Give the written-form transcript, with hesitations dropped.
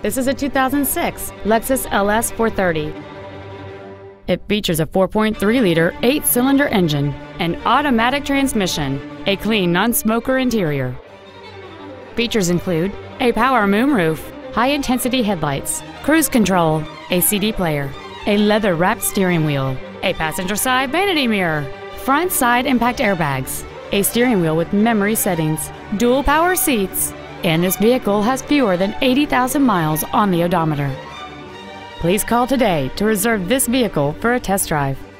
This is a 2006 Lexus LS 430. It features a 4.3-liter 8-cylinder engine, an automatic transmission, a clean non-smoker interior. Features include a power moonroof, high-intensity headlights, cruise control, a CD player, a leather-wrapped steering wheel, a passenger side vanity mirror, front side impact airbags, a steering wheel with memory settings, dual power seats, and this vehicle has fewer than 80,000 miles on the odometer. Please call today to reserve this vehicle for a test drive.